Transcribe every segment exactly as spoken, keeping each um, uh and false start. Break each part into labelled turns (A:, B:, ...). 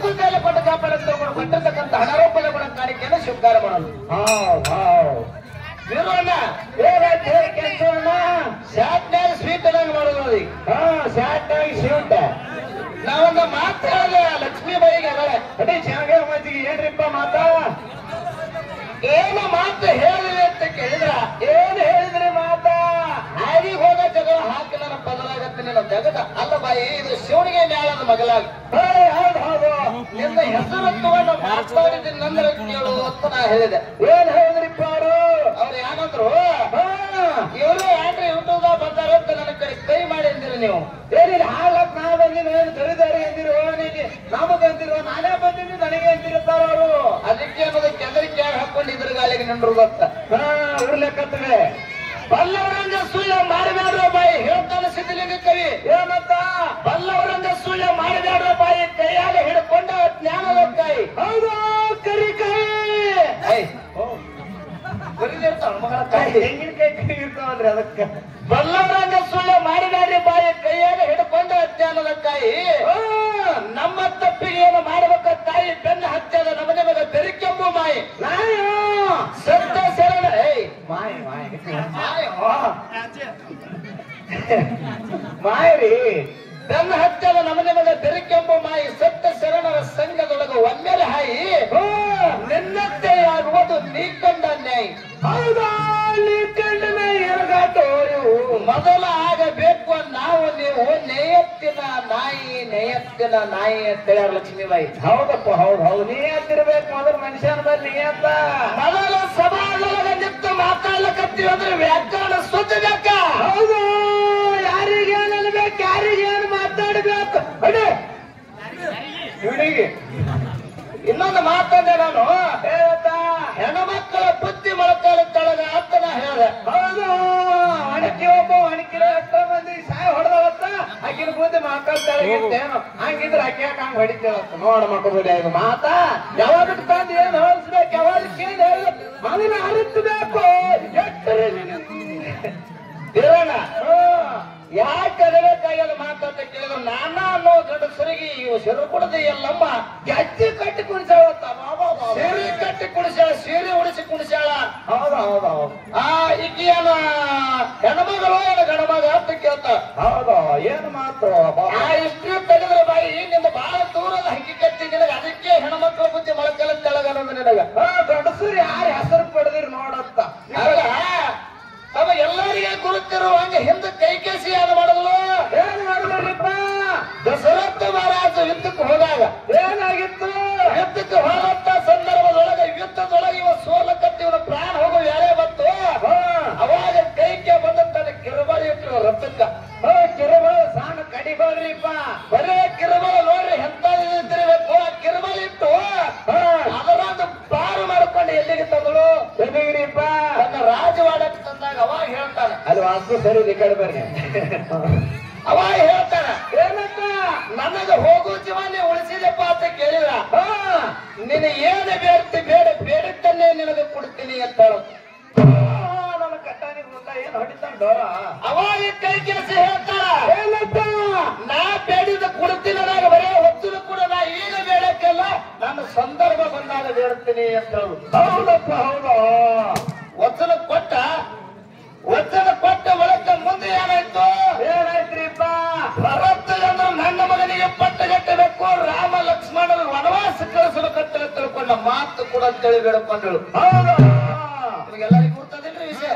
A: ಹತ್ತು ಕಾಲ ಕೊಟ್ಟ ಕಾಪಾಡ ಕೊಟ್ಟಿರ್ತಕ್ಕಂಥ ಹಣಾರೋಪದ ಕೂಡ ಕಾಣಿಕೆಯನ್ನು ಸ್ವೀಕಾರ ಮಾಡೋದು. ಇರೋಣ ಕೆಲಸವನ್ನ ಶಾಟ್ನಾಗ ಸ್ವೀಟ್ ಅನ್ನಂಗ್ ಮಾಡೋದು. ಹಾ ಶಾಟ್ನಾಗ ಸ್ವೀಟ್ ನಾವೊಂದು ಮಾತು ಹೇಳಿದೆ ಲಕ್ಷ್ಮೀಬಾಯಿಗೆ ಅದೇ ಚೆನ್ನಾಗ ಮಾತಿಗೆ ಏನ್ರಿಪ್ಪ ಮಾತ ಏನು ಮಾತು ಹೇಳಿದ್ರಿ ಅಂತ ಕೇಳಿದ್ರ ಏನು ಹೇಳಿದ್ರಿ ಮಾತ ಹಾರಿಗೆ ಹೋದ ಜಗಳ ಹಾಕಿ ನನ್ನ ಬದಲಾಗತ್ತೆ ನಿನ್ನ ಜಗದ ಅಲ್ಲ ಬಾಯಿ ಇದು ಶಿವನಿಗೆ ನ್ಯಾಯದ ಮಗಳಾಗಿ ಹೌದು ಹೌದು ನಿನ್ನ ಹೆಸರು ತಗೊಂಡು ಮಾತಾಡಿದ್ದೀನಿ ನಂದ್ರೆ ಕೇಳು ಅಂತ ನಾ ಹೇಳಿದೆ. ಏನ್ ಹೇಳಿದ್ರಿಪ್ಪ ಅವರು ಅವ್ರು ಏನಂದ್ರು ಇವರು ಯಾಕ್ರೆ ಯೂಟ್ಯೂಬ್ ಬಂದಾರ ಅಂತ ನನ್ನ ಕಡೆ ಕೈ ಮಾಡಿ ಅಂದಿರಿ ನೀವು. ಏನಿಲ್ಲ ಹಾಲಕ್ ನಾ ಬಂದಿನ ಏನು ಕರಿದಾರಿ ಅಂದಿರೋ ನೀನು ನಮಗ್ ಅಂದಿರೋ ನಾನೇ ಬಂದಿದ್ದೀನಿ ನನಗೆ ಅಂದಿರ್ತಾರ ಅವರು. ಅದಕ್ಕೆ ಅನ್ನೋದು ಕೆದರಿಕೆ ಹಾಕೊಂಡು ಇದ್ರ ಗಾಳಿಗೆ ನಿಂಡ್ರು ಗೊತ್ತ ಹಾ ಉರ್ಲೆಕ್ಕತ್ತವೆ ಬಲ್ಲವರಂಗ ಸುಳ್ಳ ಮಾಡಬೇಡ್ರ ಬಾಯಿ ಹೇಳ್ತಾನೆ ಸಿದ್ಧಲಿಂಗ ಕವಿ ಏನಂತ ಬಲ್ಲವರಂಗ ಸುಳ್ಳ ಮಾಡಬೇಡ್ರ ಬಾಯಿ ಕೈಯಾಗ ಹಿಡ್ಕೊಂಡ ಜ್ಞಾನದ ಕೈ ಹೌದು ಕರಿಕಾಯಿ ಕರಿದಿರ್ತಾವ ಮಗಳ ಕಾಯಿ ತೆಂಗಿನಕಾಯಿ ಕೈ ಇರ್ತಾವಲ್ರಿ ಅದಕ್ಕೆ ಬಲ್ಲವರಂಗ ಸುಳ್ಳ ಮಾಡಿದಾಡ್ರಿ ಬಾಯಿ ಕೈಯಾಗ ಹಿಡ್ಕೊಂಡ ಜ್ಞಾನದ ಕಾಯಿ ನಮ್ಮ ತಪ್ಪಿಗೆ ಏನು ಮಾಡಬೇಕ ತಾಯಿ ಬೆನ್ನ ಹತ್ಯದ ನಮನೆ ಮಗ ಬೆರಿಕೆಂಬು ಮಾಯಿ ಸತ್ಯ ಶರಣ ಮಾಯ ಮಾಯ ಮಾಯರಿ ಬೆನ್ನ ಹತ್ಯದ ನಮನೆ ಮಗ ಬೆರಿಕೆಂಬು ಮಾಯಿ ಸತ್ಯ ಶರಣರ ಸಂಘದೊಳಗ ಒಮ್ಮೆಲೆ ಹಾಯಿ ನಿನ್ನತ್ತೆ ಆಗುವುದು ನೀ ಕಂಡ ನ್ಯಾಯ ಹೌದಾ ನೀ ಕಂಡ ಮೊದಲ ಆಗಬೇಕು ನಾವು ನೀವು ನೇಯತ್ತಿನ ನಾಯಿ ನೇಯತ್ತಿನ ನಾಯಿ ಅಂತ ಹೇಳ್ಯಾರ ಲಕ್ಷ್ಮೀಬಾಯಿ. ಹೌದಪ್ಪ ಹೌದು ಹೌದು ನೀಯತ್ತಿರ್ಬೇಕು ಮೊದಲು ಮನುಷ್ಯನ ಬಲ್ಲಿ ನೀಯತ್ತ ಮೊದಲು ಸಭಾದೊಳಗ ನಿಂತು ಮಾತಾಡ್ಲಕತ್ತೀವಿ ಅಂದ್ರೆ ವ್ಯಾಕರಣ ಸುತ್ತಬೇಕ. ಹೌದು ಯಾರಿಗೆ ಏನ್ ಅನ್ಬೇಕು ಯಾರಿಗೆ ಏನು ಮಾತಾಡ್ಬೇಕು ಅಡಿ ಇವನಿಗೆ ಇನ್ನೊಂದು ಮಾತಂದೆ ನಾನು ಹೇಳ್ತಾ ಹೆಣ್ಮಕ್ಕಳ ಬುದ್ಧಿ ಮೊಳಕಾಲ ತಳಗ ಅಂತ ನಾ ಹೇಳಿದೆ. ಹೌದು ಅಣಕಿ ಒಬ್ಬ ಅಣಕಿರ ಎಷ್ಟೋ ಮಂದಿ ಸಾಯ ಹೊಡೆದವತ್ತ ಆಕಿನ ಬುದ್ಧಿ ಮೊಳಕಾಲ ತಳಗಿತ್ತೇನು ಹಂಗಿದ್ರೆ ಆಕೆ ಯಾಕೆ ಹಂಗ ಹೊಡಿತೇವತ್ತ ನೋಡ ಮಕ್ಕಳು ಇದು ಮಾತಾ ಯಾವಾಗ ತಂದು ಏನು ಹೋಲಿಸ್ಬೇಕು ಯಾವಾಗ ಕೇಳಿ ಮಗನ ಅರಿತಬೇಕು ಇರೋಣ ಯಾಕೆ ಅರಬೇಕಾಗ್ಯದ ಮಾತಂತ ಕೇಳಿದ್ರು ನಾನಾ ಅನ್ನೋ ಗಂಡಸರಿಗೆ ಇವು ಸೆರು ಕುಡದೆ ಎಲ್ಲಮ್ಮ ಗಜ್ಜಿ ಕಟ್ಟಿ ಕುಣಿಸಾಳತ್ತ ಸೀರೆ ಕಟ್ಟಿ ಕುಣಿಸಾಳ ಸೀರೆ ಉಡಿಸಿ ಕುಣಿಸಾಳ. ಹೌದ ಹೌದ ಹೌದು ಆ ಈಕಿಯನ ಹೆಣ್ಮಗಳು ಏನ ಗಣಮಗ ಅಂತ ಕೇಳ್ತ. ಹೌದ ಏನು ಮಾತು ಆ ಇಷ್ಟ್ರಿ ತೆಗೆದ್ರೆ ಬಾಯಿ ನಿನ್ನ ಬಹಳ ದೂರದ ಹಕ್ಕಿಕತ್ತಿ ನಿನಗ ಅದಕ್ಕೆ ಹೆಣ್ಮಕ್ಳ ಬುದ್ಧಿ ಮೊಳಕಲ ತೆಳಗ ನಿನಗ ಗಂಡಸರು ಯಾರು ಹೆಸರು ಪಡೆದಿರಿ ನೋಡತ್ತ ಅಲ್ಲ ತಮ್ಮ ಎಲ್ಲರಿಗೆ ಗುರುತಿರುವಂಗೆ ಹಿಂದೆ ಕೈಕೇಸಿ ಯಾರು ಮಾಡಿದ್ಲು ಏನ್ ಮಾಡಿದ್ರಿಪ್ಪ ದಶರಥ ಮಹಾರಾಜ ಯುದ್ಧಕ್ಕೆ ಹೋದಾಗ ಏನಾಗಿತ್ತು ಯುದ್ಧಕ್ಕೆ ಹೋದಂತ ಸಂದರ್ಭದೊಳಗೆ ಯುದ್ಧದೊಳಗೆ ಇವ ಸೋಲ ಕಟ್ಟಿ ಇವನ ಪ್ರಾಣ ಹೋಗೋ ಯಾರೇ ಬಂತು ಅವಾಗ ಕೈಕೆ ಬಂದ ತನ್ನ ಕಿರುಬಾಳಿ ಇಟ್ಟು ರಥಕ್ಕ ಕಿರುಬಾಳ ಸಾಣ ಕಡಿಬಾಳ್ರಿಪ್ಪ ಬರೇ ಕಿರುಬಾಳ ನೋಡ್ರಿ ಎಂತ ತಿರುಗಬೇಕು ಆ ಕಿರುಬಾಳಿ ಇಟ್ಟು ಅದರೊಂದು ಪಾರು ಮಾಡ್ಕೊಂಡು ಎಲ್ಲಿಗೆ ತಂದಳು ಎಲ್ಲಿಗಿರಿಪ್ಪ ತನ್ನ ರಾಜವಾಡಕ್ಕೆ ತಂದಾಗ ಅವಾಗ ಹೇಳ್ತಾನೆ ಅಲ್ಲಿ ವಾಸ್ತು ಸರಿ ಈ ಕಡೆ ಬರ್ರಿ ಅವಾಗ ಹೇಳ್ತಾನ ಏನಂತ ನನಗ ಹೋಗೋ ಜೀವನೇ ಉಳಿಸಿದಪ್ಪ ಅಂತ ಕೇಳಿದ್ರ ನಿನ್ನ ಏನು ಬೇಡ್ತಿ ಬೇಡ ಬೇಡತ್ತನ್ನೇ ನಿನಗೆ ಕೊಡ್ತೀನಿ ಅಂತ ಹೇಳ ನನ್ನ ಕಟ್ಟಾನಿಗೆ ಮುಂದ ಏನು ಹೊಡಿತಂಡು ಅವಾಗ ಕೈ ಕೆಲಸ ಹೇಳ್ತಾರ ಏನಂತ ನಾ ಬೇಡಿದ ಕೊಡ್ತೀನಿ ಅದಾಗ ಬರೇ ಹೊತ್ತು ಕೂಡ ನಾ ಈಗ ಬೇಡಕ್ಕೆಲ್ಲ ನನ್ನ ಸಂದರ್ಭ ಬಂದಾಗ ಬೇಡ್ತೀನಿ ಅಂತ ಹೇಳುದು. ಹೌದಪ್ಪ ಹೌದು ವಚನ ಕೊಟ್ಟ ವಚನ ಕೊಟ್ಟ ಒಳಕ ಮುಂದೆ ಏನಾಯ್ತು ಏನಾಯ್ತ್ರಿಪ್ಪ ಭರತ ಅಂದ್ರೆ ನನ್ನ ಮಗನಿಗೆ ಪಟ್ಟಗಟ್ಟಬೇಕು ರಾಮ ಲಕ್ಷ್ಮಣನ ವನವಾಸ ಕಳಿಸಬೇಕಂತ ತಿಳ್ಕೊಂಡ ಮಾತು ಕೂಡ ಅಂತೇಳಿ ಬೇಡ್ಕೊಂಡಳು. ಹೌದು ನಿಮಗೆಲ್ಲರಿಗೂ ಗೊತ್ತದಿಲ್ರಿ ವಿಷಯ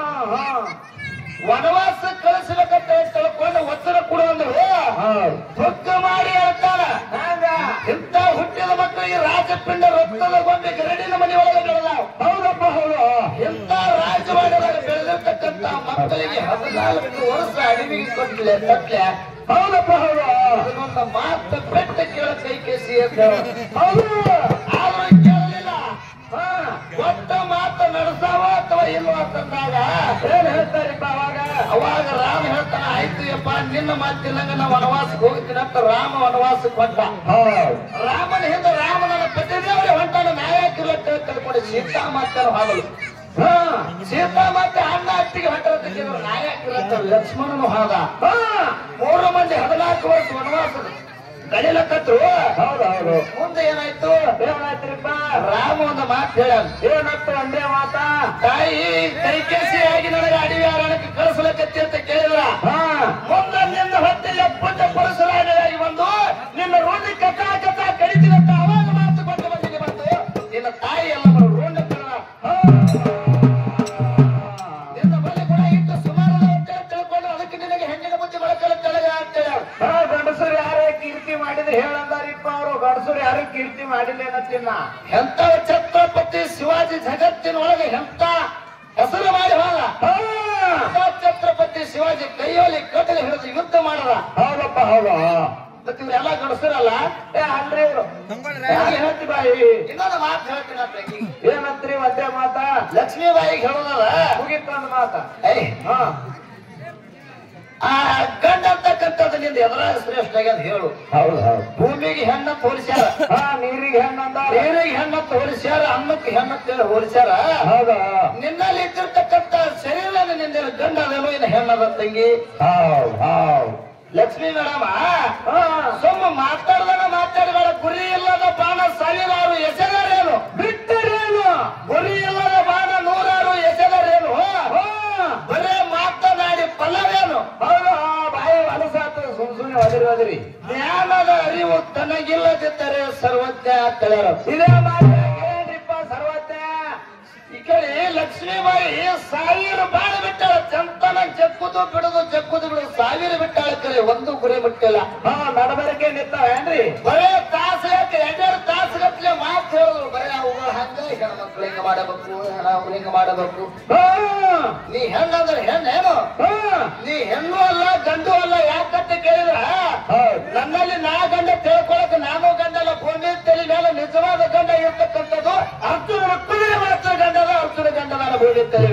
A: ವನವಾಸ ಕಳಿಸಬೇಕಂತ ತಿಳ್ಕೊಂಡು ವಚನ ಕೂಡ ಅಂದ್ರು ದುಃಖ ಮಾಡಿ ಹೇಳ್ತಾನ ಇಂಥ ಹುಟ್ಟಿದ ಮಕ್ಕಳಿಗೆ ರಾಜಪಿಂಡ ರಕ್ತದ ಗೊಂಬೆ ಗರಡಿನ ಮನೆ ಒಳಗೆ ಬೆಳೆದ. ಹೌದಪ್ಪ ಹೌದು ಇಂಥ ರಾಜವಾಡದಾಗ ಬೆಳೆದಿರ್ತಕ್ಕಂಥ ಮಕ್ಕಳಿಗೆ ಹದಿನಾಲ್ಕು ವರ್ಷ ಅಡವಿಗೆ ಕೊಟ್ಟಿಲ್ಲ ತಟ್ಲೆ. ಹೌದಪ್ಪ ಹೌದು ಅದನ್ನೊಂದು ಮಾತು ಬೆಟ್ಟ ಕೇಳ ಕೈ ಕೇಸಿ ಅಂತ ಹೌದು ಆದ್ರೂ ಕೇಳಲಿಲ್ಲ. ಒಟ್ಟ ಮಾತು ನಡೆಸಾವ ಅಥವಾ ಇಲ್ವ ಅಂತಂದಾಗ ಏನ್ ಹೇಳ್ತಾರಿಪ್ಪ ಅವಾಗ ಅವಾಗ ರಾಮ ಹೇಳ್ತಾನ ಆಯ್ತು ಯಪ್ಪ ನಿನ್ನ ಮಾತಿನಂಗ ನಾ ವನವಾಸಕ್ಕೆ ಹೋಗ್ತೀನಿ ಅಂತ ರಾಮ ವನವಾಸಕ್ಕೆ ಹೊಂಟ. ರಾಮನ ಹಿಂದೆ ರಾಮನ ಪತಿದೇವರೇ ಹೊಂಟಾನ ನ್ಯಾಯಕ್ಕಿಲ್ಲ ತಿಳ್ಕೊಂಡು ಸೀತಾ ಮಾತೇನು ಹಾಗಲು ಹಾ ಸೀತಾ ಮತ್ತೆ ಅಣ್ಣ ಅತ್ತಿಗೆ ಹೊಂಟ ನ್ಯಾಯಕ್ಕಿಲ್ಲ ಲಕ್ಷ್ಮಣನು ಹೋದ. ಮೂರು ಮಂದಿ ಹದಿನಾಲ್ಕು ವರ್ಷ ವನವಾಸದ ಕಡಿಲಕತ್ರು.
B: ಹೌದು ಹೌದು.
A: ಮುಂದೆ ಏನಾಯ್ತು?
B: ಏನಾಯ್ತ್ರಿಪ್ಪ?
A: ರಾಮ ಒಂದು ಮಾತು ಹೇಳ.
B: ಏನಂತ ಒಂದೇ ಮಾತಾ?
A: ತಾಯಿ ಕೈಕೇಸಿಯಾಗಿ ನನಗೆ ಅಡವಿ ಅರಣ್ಯಕ್ಕೆ ಕಳಿಸಲಕತ್ತಿ ಅಂತ ಕೇಳಿದ್ರ.
B: ಹಾ
A: ಮುಂದೆ ನಿನ್ನ ಹೊಟ್ಟೆ ಎಪ್ಪತ್ತ ಪರಶುರಾಮರಾಗಿ ಬಂದು ನಿನ್ನ ರೋಣಿ ಕಥಾ ಕಥಾ ಕಡಿತಿರಂತ ಅವಾಗ ಮಾತು ಬಂದು ಬಂದಿಗೆ ಬಂತು. ನಿನ್ನ ತಾಯಿ ಎಲ್ಲ ರೋಣ ನಿನ್ನ ಬಳಿ ಕೂಡ ಇಟ್ಟು ಸುಮಾರು ತಿಳ್ಕೊಂಡು ಅದಕ್ಕೆ ನಿನಗೆ ಹೆಣ್ಣಿನ ಬುದ್ಧಿ ಬಳಕಲು ತೆಳಗ ಆಗ್ತೇವೆ.
B: ಗಂಡಸರು ಯಾರೇ ಕೀರ್ತಿ ಮಾಡಿದ್ರೆ ಹೇಳಂದಾರಿಪ್ಪ. ಅವರು ಗಂಡಸರು ಯಾರು ಕೀರ್ತಿ ಮಾಡಿಲ್ಲೇನತ್ತಿನ.
A: ಎಂತ ಛತ್ರಪತಿ ಶಿವಾಜಿ ಜಗತ್ತಿನೊಳಗೆ ಎಂತ ಹೆಸರು ಮಾಡಿ ಹೋದ. ಛತ್ರಪತಿ ಶಿವಾಜಿ ಕೈಯಲ್ಲಿ ಕಟಲಿ ಹಿಡಿದು ಯುದ್ಧ ಮಾಡದ.
B: ಹೌದಪ್ಪ ಹೌದು.
A: ಮತ್ತೆ ಇವ್ರೆಲ್ಲ ಗಂಡಸರಲ್ಲ.
B: ಏ ಅಲ್ರಿ ಇವ್ರು ಹೇಳ್ತಿ ಬಾಯಿ.
A: ಇನ್ನೊಂದು ಮಾತು ಹೇಳ್ತೀನಿ ಅಂತ.
B: ಏನಂತ್ರಿ ಒಂದೇ ಮಾತಾ?
A: ಲಕ್ಷ್ಮೀ ಬಾಯಿಗೆ ಹೇಳೋದಲ್ಲ
B: ಮುಗಿತಂದ ಮಾತ.
A: ಐ
B: ಹಾ
A: ಆ ಗಂಡ ಅಂತಕ್ಕಂಥದ್ದು ನಿಂದ ಎದುರಾಗ ಶ್ರೇಷ್ಠ ಅಂತ ಹೇಳು.
B: ಹೌದು ಹೌದು.
A: ಭೂಮಿಗೆ ಹೆಣ್ಣ ಹೋಲಿಸ್ಯಾರ.
B: ಹಾ ನೀರಿಗೆ ಹೆಣ್ಣಂದ.
A: ನೀರಿಗೆ ಹೆಣ್ಣ ಹೋಲಿಸ್ಯಾರ, ಅನ್ನಕ್ಕೆ ಹೆಣ್ಣತ್ತೇಳಿ ಹೋಲಿಸ್ಯಾರ.
B: ಹೌದಾ?
A: ನಿನ್ನಲ್ಲಿ ಇದ್ದಿರ್ತಕ್ಕಂಥ ಶರೀರ ನಿಂದ ಗಂಡ ಅದೇನೋ ಇನ್ನು ಹೆಣ್ಣದ ತಂಗಿ.
B: ಹೌದು ಹೌದು.
A: ಲಕ್ಷ್ಮೀ ಮೇಡಮ ಸುಮ್ಮ ಮಾತಾಡ್ದನ ಮಾತಾಡಬೇಡ. ಗುರಿ ಇಲ್ಲದ ಬಾಣ ಸಾವಿರಾರು ಎಸೆದರೇನು,
B: ಬಿಟ್ಟರೇನು.
A: ಗುರಿ ಇಲ್ಲದ ಬಾಣ ನೂರಾರು ಎಸೆದರೇನು. ಬರೇ ಮಾತನಾಡಿ ಫಲವೇನು.
B: ಹೌದು. ಬಾಯಿ ಹೊಲಸಾತ ಸುಮ್ ಸುಮ್ಮನೆ ಒದರಿ ಒದರಿ.
A: ಜ್ಞಾನದ ಅರಿವು ತನಗಿಲ್ಲದಿದ್ದರೆ ಸರ್ವಜ್ಞ ಅಂತೇಳ್ಯಾರ.
B: ಇದೇ ಮಾತ್ರಿಪ್ಪ ಸರ್ವಜ್ಞ.
A: ಈ ಕಡೆ ಲಕ್ಷ್ಮೀಬಾಯಿ ಸಾವಿರ ಬಾಣ ಬಿಟ್ಟಾಳ. ಚಂತನ ಜಕ್ಕುದು ಬಿಡುದು ಜಕ್ಕುದು ಬಿಡುದು ಸಾವಿರ ಬಿಟ್ಟಾಳ. ಕರೆ ಒಂದು ಗುರಿ ಬಿಟ್ಟಿಲ್ಲ.
B: ಹಾ ನಡಬರಕೆ ನಿಂತಾವೇನ್ರಿ?
A: ಬರೇ ತಾಸು ಎರಡೆರಡು ತಾಸು ಗಟ್ಲೆ ಮಾತು ಹೇಳುದು. ಬರೇ ಅವುಗಳು ಹಂಗ ಹೆಣ್ಮಕ್ಳು ಹಿಂಗ ಮಾಡಬೇಕು, ಹೆಣ ಅವ್ರು ಹಿಂಗ ಮಾಡಬೇಕು. ನೀ ಹೆಣ್ಣಂದ್ರೆ ಹೆಣ್ಣೇನು? ನೀ ಹೆಣ್ಣು ಅಲ್ಲ ಗಂಡು ಅಲ್ಲ. ಯಾಕಂತ ಕೇಳಿದ್ರ ನನ್ನಲ್ಲಿ ನಾ ಗಂಡ ತಿಳ್ಕೊಳಕ್ ನಾನು ಗಂಡಲ್ಲ. ಭೂಮಿ ತಲೆ ಮೇಲೆ ನಿಜವಾದ ಗಂಡ ಇರ್ತಕ್ಕಂಥದ್ದು ಅರ್ಜುನ ಕುದುರೆ ಮಾತ್ರ ಗಂಡದ. ಅರ್ಜುನ ಗಂಡ ನಾನು ಭೂಮಿ ತಲೆ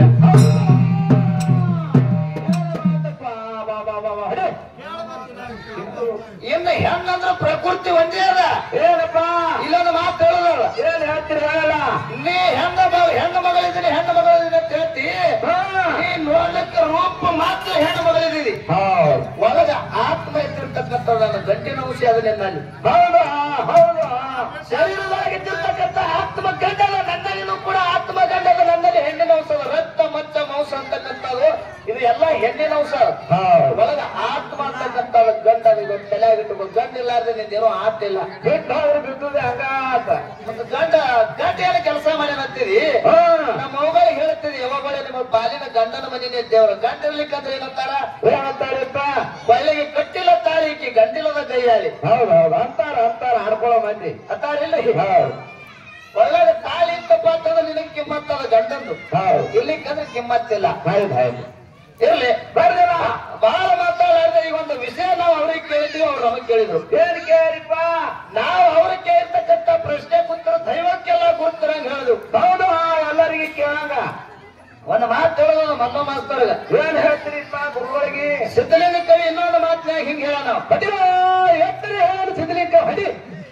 A: ಇನ್ನು ಹೆಣ್ಣಂದ್ರೆ ಪ್ರಕೃತಿ ಒಂದೇ ಅದ.
B: ಏನಪ್ಪಾ
A: ಇಲ್ಲೊಂದು ಮಾತು ಹೇಳುದಲ್ಲ.
B: ಏನ್ ಹೇಳ್ತೀರಿ ಹೇಳಲ್ಲ.
A: ನೀ ಹೆಣ್ಣ ಹೆಣ್ಣು ಮಗಳಿದ್ದೀನಿ ಹೆಣ್ಣು ಮಗಳಿದ್ದೀನಿ ಅಂತ ಹೇಳ್ತಿ. ನೀ ನೋಡ್ಲಿಕ್ಕೆ ರೂಪ ಮಾತ್ರ ಹೆಣ್ಣು ಮಗಳಿದ್ದೀರಿ. ಒಳಗ ಆತ್ಮ ಇದ್ದಿರ್ತಕ್ಕಂಥ ಗಂಟಿನ ಅಂಶ ಅದು ನಿನ್ನಲ್ಲಿ.
B: ಹೌದಾ? ಹೌದಾ?
A: ಶರೀರದೊಳಗಿದ್ದಿರ್ತಕ್ಕಂಥ ಆತ್ಮ ಗಂಡದ. ನನ್ನಲ್ಲಿನೂ ಕೂಡ ಆತ್ಮ ಗಂಡದ. ನನ್ನಲ್ಲಿ ಹೆಣ್ಣಿನ ಅಂಶ ರಕ್ತ ಮಚ್ಚ ಮಾಂಸ ಅಂತಕ್ಕಂಥದ್ದು ಇದು ಎಲ್ಲ ಹೆಣ್ಣಿನ ಅಂಶ. ಒಳಗ ಆತ್ಮ ಅಂತಕ್ಕಂಥ ಗಂಡ ತಲೆಯಾಗಿಟ್ಟು ಗಂಡ ಇಲ್ಲಾರ್ದೆ ನಿಂದೇನೋ ಆತಿಲ್ಲ.
B: ಬಿಟ್ಟು ಅವ್ರು ಬಿದ್ದುದೇ ಹಂಗಾತ.
A: ಮತ್ತೆ ಗಂಡ ಗಂಡ ಏನು ಕೆಲಸ ಮಾಡ್ಯಾನಂತೀರಿ. ನಮ್ಮ ಮಗಳಿಗೆ ಹೇಳ್ತೀರಿ ಯಾವಾಗಲೇ ನಿಮ್ಮ ಪಾಲಿನ ಗಂಡನ ಮನೆನೇ ದೇವ್ರ. ಗಂಡ ಇರ್ಲಿಕ್ಕಂದ್ರೆ ಏನಂತಾರ?
B: ಏನಂತಾರಪ್ಪ?
A: ಬಳ್ಳಿಗೆ ಕಟ್ಟಿಲ್ಲ ತಾಳಿ ಈಕಿ ಗಂಡಿಲ್ಲದ ಕೈಯಾಳಿ.
B: ಹೌದು ಹೌದು ಅಂತಾರ ಅಂತಾರ ಆಡ್ಕೊಳ್ಳೋ ಮಂದಿ
A: ಅಂತಾರಿಲ್ಲ.
B: ಹೌದು.
A: ಒಳ್ಳೆ ತಾಳಿ ಇತ್ತಪ್ಪ ಅಂತಂದ್ರೆ ನಿನಗೆ ಕಿಮ್ಮತ್ತದ ಗಂಡಂದು.
B: ಹೌದು.
A: ಇರ್ಲಿಕ್ಕಂದ್ರೆ ಕಿಮ್ಮತ್ತಿಲ್ಲ.
B: ಹೌದು ಹೌದು.
A: ಇರ್ಲಿ ಬರ್ದಿರ ಬಹಳ ಮಾತಾಡಾಡ್ದೆ. ಈಗ ಒಂದು ವಿಷಯ ನಾವು ಅವ್ರಿಗೆ ಕೇಳಿದ್ವಿ, ಅವ್ರು ನಮಗೆ ಕೇಳಿದ್ರು.
B: ಏನ್ ಕೇಳಿಪ್ಪ?
A: ನಾವು ಅವ್ರಿಗೆ ಕೇಳಿರ್ತಕ್ಕಂಥ ಪ್ರಶ್ನೆ ಕೂತರ ದೈವಕ್ಕೆಲ್ಲ ಕೂತರಂಗ ಹೇಳಿದ್ರು.
B: ಹೌದು ಎಲ್ಲರಿಗೆ ಕೇಳಂಗ
A: ಒಂದು ಮಾತು ಹೇಳೋದು ಮಲ್ಲ ಮಾಸ್ತರ್ಗ.
B: ಏನ್ ಹೇಳ್ತೀರಿಪ್ಪ ಗುರುಗಳಿಗೆ?
A: ಸಿದ್ಧಲಿಂಗ ಕವಿ ಇನ್ನೊಂದು ಮಾತನಾಗ ಹಿಂಗೆ ಹೇಳ ನಾವು
B: ಹೊಡಿ ಎತ್ತರಿ ಹೇಳಿ ಸಿದ್ಧಲಿಂಗ ಹೊಡಿ.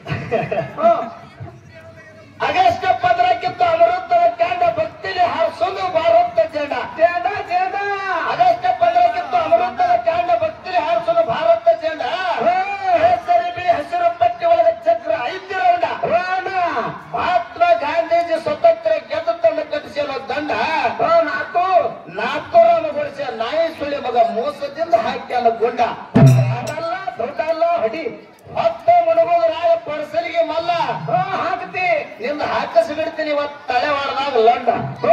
A: ಆಗಸ್ಟ್ ಪದರಕ್ಕಿಂತ ಅಮೃತದ ಕಾಂಡ ಭಕ್ತಿಲಿ ಹಾರಿಸೋದು ಭಾರತ ಜೆಂಡ.
B: ಜೇಂಡ ಜೇಂಡ.
A: ಆಗಸ್ಟ್ ಪದರಕ್ಕಿಂತ ಅಮೃತದ ಕಾಂಡ ಭಕ್ತಿಲಿ ಹಾರಿಸೋದು ಭಾರತ ಜೆಂಡ. ಹೆಸರು ಬಿಳಿ ಹಸಿರು ಪಟ್ಟಿ ಒಳಗೆ ಚಕ್ರ ಐದು ರೌಂಡ. ಮಹಾತ್ಮ ಗಾಂಧೀಜಿ ಸ್ವತಂತ್ರ ಗೆದ್ದು ತಂಡ ಕಟ್ಟಿಸಲು ದಂಡ ನಾಲ್ಕು ನಾಲ್ಕು ರಾಮಗೊಳಿಸ ನಾಯಿ ಸುಳಿ ಮಗ ಮೋಸದಿಂದ ಹಾಕಿ ಅಲ್ಲ ಗುಂಡ.
B: ಅದಲ್ಲ ದೊಡ್ಡಲ್ಲ ಹೊಡಿ.
A: ಹತ್ತು ಮುಳುಗೋದು ರಾಯ ಪರ್ಸಲಿಗೆ ಮಲ್ಲ
B: ಹಾಕ್ತಿ
A: ನಿಂದ ಹಾಕಸಿ ಬಿಡ್ತೀನಿ ಇವತ್ತು ತಲೆ ಹೊಡೆದಾಗ ಲಂಡ.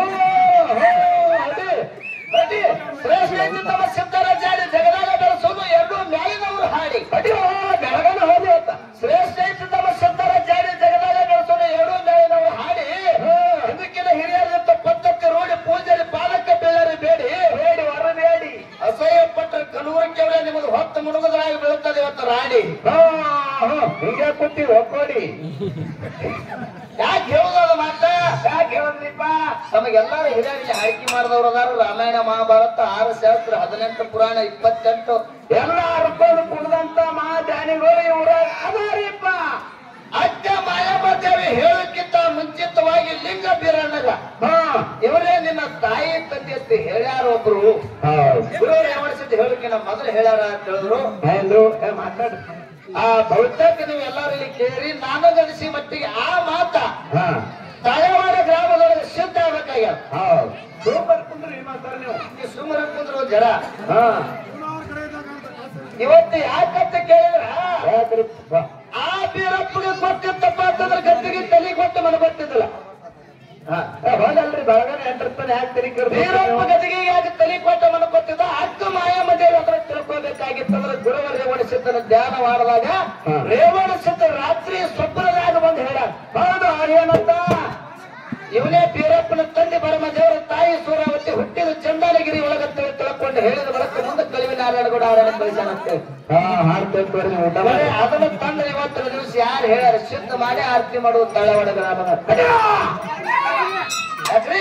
A: ಶ್ರೇಷ್ಠ ತಮ್ಮ ಸಿದ್ದರಾಜಾಡಿ ಜಗದಾಗ ಬೆಳೆಸೋದು ಎರಡು ಮ್ಯಾಲಿನವರು ಹಾಡಿ.
B: ಬೆಳಗನ ಹೋಗಿ ಅಂತ
A: ಶ್ರೇಷ್ಠ ತಮ್ಮ ಸಿದ್ದರಾಜಾಡಿ ಜಗದಾಗ ಬೆಳೆಸೋದು ಎರಡು ಮ್ಯಾಲಿನವರು ಹಾಡಿ. ಇದಕ್ಕಿಂತ ಹಿರಿಯರಿದ್ದ ಪದ್ಧತಿ ರೂಢಿ ಪೂಜಾರಿ ಪಾಲಕ ಬೆಳ್ಳರಿ ಬೇಡಿ
B: ಬೇಡಿ ಹೊರ ಬೇಡಿ.
A: ಅಸಹ್ಯ ಪಟ್ಟರೆ ಕಲುವರಿಕೆ ನಿಮಗೆ ಹೊತ್ತು ಮುಳುಗುದರಾಗಿ ಬೀಳುತ್ತದೆ ಇವತ್ತು ರಾಡಿ.
B: ಹೀಗೆ ಕೂತೀವಿ ಒಕ್ಕೋಡಿ.
A: ಯಾಕೆ ಹೇಳುದ ಮಾತ?
B: ಯಾಕೆ ಹೇಳಿದ್ರಿಪ್ಪ?
A: ನಮಗೆಲ್ಲರೂ ಹಿರಿಯರಿಗೆ ಆಯ್ಕೆ ಮಾಡಿದವರು ಅದಾರು. ರಾಮಾಯಣ ಮಹಾಭಾರತ ಆರು ಶಾಸ್ತ್ರ ಹದಿನೆಂಟು ಪುರಾಣ ಇಪ್ಪತ್ತೆಂಟು
B: ಎಲ್ಲ ಅರ್ಕೊಂಡು ಕುಡ್ದಂತ ಮಹಾಧ್ಯಾನಿಗಳು ಇವ್ರ ಅದಾರಿಪ್ಪ.
A: ಅಜ್ಜ ಮಾಯಮ್ಮದೇವಿ ಹೇಳಕ್ಕಿಂತ ಮುಂಚಿತವಾಗಿ ಲಿಂಗ ಬೀರಣ್ಣಗ ಇವರೇ ನಿನ್ನ ತಾಯಿ ತಂದೆ ಅಂತ ಹೇಳ್ಯಾರ ಒಬ್ರು. ಗುರುವರು ಯಾವಡಿಸಿದ್ದು ಹೇಳಕ್ಕಿಂತ ಮೊದಲು ಹೇಳ್ಯಾರ ಅಂತ ಹೇಳಿದ್ರು.
B: ಮಾತಾಡ
A: ಆ ಬಹುತೇಕ ನೀವು ಎಲ್ಲರೂ ಇಲ್ಲಿ ಕೇಳಿ ನನಗನಿಸಿ ಮಟ್ಟಿಗೆ ಆ ಮಾತ ತಳವಾಡ ಗ್ರಾಮದೊಳಗೆ ಸಿದ್ಧ ಆಗ್ಬೇಕಾಗ್ಯಾವ.
B: ಸೂಪರ್ ಕುಂದ್ರಿ ಮಾತಾಡ್ರಿ ನೀವು.
A: ನೀವು ಸುಮ್ಮನೆ ಕುಂದ್ರು ಜರ. ಇವತ್ತು ಯಾಕಂತ ಕೇಳಿದ್ರ ಆ ಬೀರಪ್ಪಗೆ ಗೊತ್ತಿತ್ತಪ್ಪ ಅಂತಂದ್ರೆ ಗದ್ದಿಗೆ ತಲೆ ಕೊಟ್ಟು ಮನೆ ಬರ್ತಿದ್ದಿಲ್ಲ.
B: ಹೋಗಲ್ರಿ ಬೆಳಗಾವಿ ಎಂಟರ್ತಾನೆ ಯಾಕೆ ತೆರೀಕರ್
A: ಬೀರಪ್ಪ ಗದಿಗೆ ಯಾಕೆ ತಲೆ ಕೊಟ್ಟ ಮನೆ ಗೊತ್ತಿದ್ದ ಅಕ್ಕ ಮಾಯಮ್ಮ ದೇವಿ ಅದ್ರ ತಿಳ್ಕೊಬೇಕಾಗಿತ್ತಂದ್ರೆ ಗುರುವರ ರೇವಣ ಸಿದ್ಧನ ಧ್ಯಾನ ಮಾಡಿದಾಗ ರೇವಣ ಸಿದ್ಧ ರಾತ್ರಿ ಸ್ವಪ್ನದಾಗ ಬಂದು ಹೇಳ ಹೌದು ಏನಂತ ಇವನೇ ಬೀರಪ್ಪನ ತಂದೆ ಬರಮ ದೇವರ ತಾಯಿ ಸೂರಾವತಿ ಹುಟ್ಟಿದ ಚಂದಾನಗಿರಿ ಒಳಗತ್ತೆ ತಿಳ್ಕೊಂಡು ಹೇಳಿದ ಬರಕ್ಕೆ ಮುಂದೆ ಕಲಿವಿ ನಾರಾಯಣಗೌಡ ಅವರನ್ನು ಕಳಿಸಾನಂತೆ. ಅದನ್ನು ತಂದ್ರೆ ಇವತ್ತಿನ ದಿವಸ ಯಾರು ಹೇಳ್ಯಾರ ಸಿದ್ಧ ಮಾಡಿ ಆರತಿ ಮಾಡುವುದು ತಳವಾಡ ಗ್ರಾಮದ ಯಾಕ್ರಿ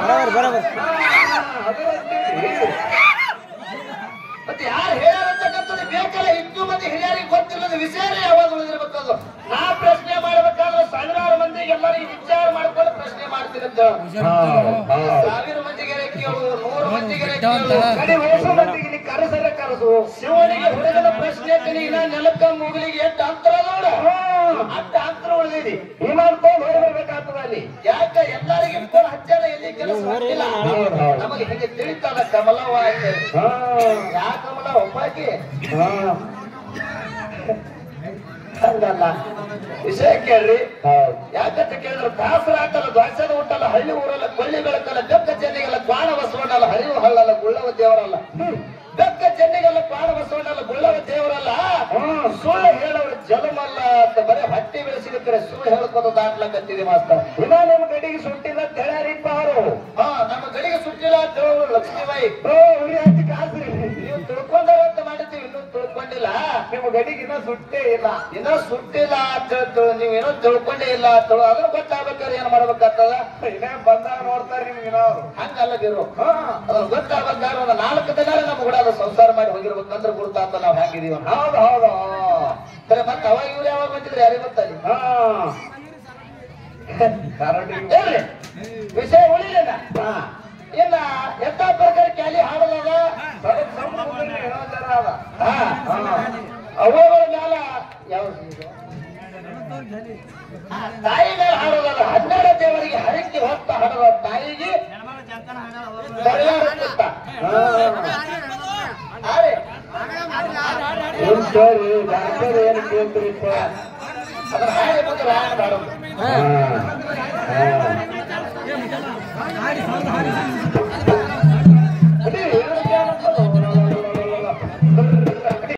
A: ಮತ್ತೆ ಯಾರು ಹೇಳ್ಯಾರಂತಕ್ಕಂಥದ್ದು ಬೇಕಲ್ಲ. ಇಷ್ಟು ಮಂದಿ ಹಿರಿಯರಿಗೆ ಗೊತ್ತಿಲ್ಲದ ವಿಷಯ ಯಾವಾಗ ಉಳಿದಿರ್ಬೇಕದು. ನಾ ಪ್ರಶ್ನೆ ಮಾಡ್ಬೇಕಾದ್ರೆ ಸಾವಿರಾರು ಮಂದಿಗೆ ಎಲ್ಲರಿಗೂ ವಿಚಾರ ಮಾಡ್ಕೊಂಡು ಪ್ರಶ್ನೆ ಮಾಡ್ತೀನಿ ಅಂತ ಸಾವಿರ ಮಂದಿಗೆ ಕೇಳು ನೂರು ಮಂದಿಗೆ ಕೇಳು
B: ಕಡೆ ವಯಸ್ಸು ಮಂದಿಗೆ ಕರೆಸರ ಕರೆಸು
A: ಶಿವನಿಗೆ ಹುಡುಗನ ಪ್ರಶ್ನೆ ನೀನ ನೆಲಕ್ಕ ಮುಗಿಲಿಗೆ ಎಷ್ಟು ಅಂತರ ನೋಡ ಅಷ್ಟ ಅಂತರ ಉಳಿದಿರಿ
B: ಈ ಮಾಡ್ಕೊಂಡು ಹೋಗ್ಬೇಕಾಗ್ತದ ಅಲ್ಲಿ.
A: ಯಾಕ ಎಲ್ಲರಿಗೆ ಫೋನ್ ಹಚ್ಚಾರ ಎಲ್ಲಿ ಕೆಲಸ ಮಾಡ್ತಿಲ್ಲ. ನಮಗೆ ಹೀಗೆ ತಿಳಿತಾನ ಕಮಲವ್ವ ಯಾ ಕಮಲ ಒಬ್ಬಾಕಿ ಹಂಗಲ್ಲ ವಿಷಯ ಕೇಳ್ರಿ. ಯಾಕಂತ ಕೇಳಿದ್ರೆ ದಾಸರ ಹಾಕಲ್ಲ ದ್ವಾಸದ ಊಟಲ್ಲ ಹಳ್ಳಿ ಊರಲ್ಲ ಕೊಳ್ಳಿ ಬೆಳಕಲ್ಲ ಬೆಕ್ಕ ಚೆನ್ನಿಗೆಲ್ಲ ಕ್ವಾಣ ಬಸವಣ್ಣಲ್ಲ ಹರಿವು ಹಳ್ಳಲ್ಲ ಗುಳ್ಳವ ದೇವರಲ್ಲ. ಬೆಕ್ಕ ಚೆನ್ನಿಗೆಲ್ಲ ಕ್ವಾಣ ಬಸವಣ್ಣಲ್ಲ ಗುಳ್ಳವ ದೇವರಲ್ಲ. ಸುಳ್ಳು ಹೇಳೋರು ಜಲಮಲ್ಲ ಅಂತ ಬರೀ ಹಟ್ಟಿ ಬೆಳೆಸಿದ್ರೆ ಸುಳ್ಳು ಹೇಳ್ಕೊಂಡು ದಾಟ್ಲಕತ್ತಿದೆ ಮಾಸ್ತರ.
B: ಇನ್ನ ನಮ್ಮ ಗಡಿಗೆ ಸುಟ್ಟಿಲ್ಲ ಅಂತ ಹೇಳ್ಯಾರಿಪ್ಪ ಅವರು.
A: ಹಾ ನಮ್ಮ ಗಡಿಗೆ ಸುಟ್ಟಿಲ್ಲ ಅಂತ ಹೇಳೋರು ಲಕ್ಷ್ಮೀಬಾಯಿ.
B: ಓ ಉರಿ ಹಚ್ಚಿ ಕಾಸ್ರಿ
A: ನೀವು ತಿಳ್ಕೊಂಡಾರ ಅಂತ ಮಾಡಿದ್ದೀವಿ ಇನ್ನೂ ತಿಳ್ಕೊಂಡಿಲ್ಲ.
B: ನಿಮ್ಮ ಗಡಿಗೆ ಇನ್ನೂ ಸುಟ್ಟೇ ಇಲ್ಲ
A: ಇನ್ನೂ ಸುಟ್ಟಿಲ್ಲ ಅಂತ ನೀವ್ ಏನೋ ತಿಳ್ಕೊಂಡೇ ಇಲ್ಲ ಅಂತ ಅದನ್ನ ಗೊತ್ತಾಗ್ಬೇಕಾದ್ರೆ ಏನ್ ಮಾಡ್ಬೇಕಾಗ್ತದ.
B: ಇನ್ನೇ ಬಂದಾಗ ನೋಡ್ತಾರೆ ನಿಮ್ಗೆ ನಾವು
A: ಹಂಗಲ್ಲ ಬಿರು ಅದನ್ನ ಗೊತ್ತಾಗ್ಬೇಕಾದ್ರೆ ಒಂದು ನಾಲ್ಕು ದಿನ ನಮ್ಗೆ ಕೂಡ ಅದು ಸಂಸಾರ ಮಾಡಿ ಹೋಗಿರ್ಬೇಕಂದ್ರೆ ಗುರುತಾತ ನಾವ್ ಹೆಂಗಿದೀವ.
B: ಹೌದು ಹೌದು
A: ಸರಿ ಮತ್ತೆ ಅವಾಗ ಇವ್ರು ಯಾವಾಗ ಬಂದಿದ್ರೆ ಯಾರಿಗೆ ಗೊತ್ತಲ್ಲಿ ವಿಷಯ ಉಳಿಲಿಲ್ಲ. ಇನ್ನ ಎಂತ ಪ್ರಕಾರ ಕ್ಯಾಲಿ ಹಾಡೋದ ಅವಗಳ ಮ್ಯಾಲ ಯಾವ ತಾಯಿ ಮೇಲೆ ಹಾಡೋದಲ್ಲ ಹನ್ನೆರಡು ದೇವರಿಗೆ ಹರಕೆ ಹೊತ್ತ ಹಾಡೋದ ತಾಯಿಗೆ
B: ಏನು ಕೇಳ್ತೀರಿಪ್ಪ
A: ಅದ್ರ ಹಾಡಿ ಬಂದು ರಾಯಣ ಹಾಡೋದು.